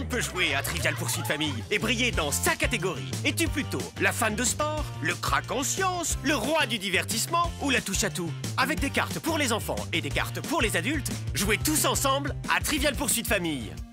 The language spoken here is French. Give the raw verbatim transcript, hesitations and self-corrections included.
monde peut jouer à Trivial Poursuite Famille et briller dans sa catégorie. Es-tu plutôt la fan de sport, le crack en sciences, le roi du divertissement ou la touche à tout? Avec des cartes pour les enfants et des cartes pour les adultes, jouez tous ensemble à Trivial Poursuite Famille.